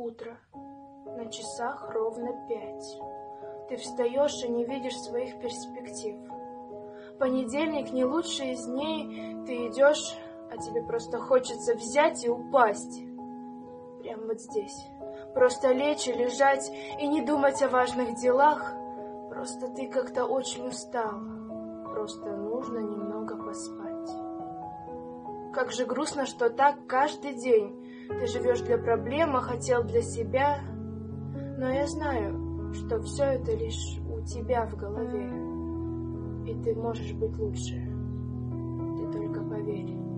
Утро. На часах ровно 5. Ты встаешь и не видишь своих перспектив. Понедельник не лучший из дней. Ты идешь, а тебе просто хочется взять и упасть. Прямо вот здесь. Просто лечь и лежать, и не думать о важных делах. Просто ты как-то очень устала. Просто нужно немного поспать. Как же грустно, что так каждый день. Ты живешь для проблем, а хотел для себя. Но я знаю, что все это лишь у тебя в голове. И ты можешь быть лучше. Ты только поверь.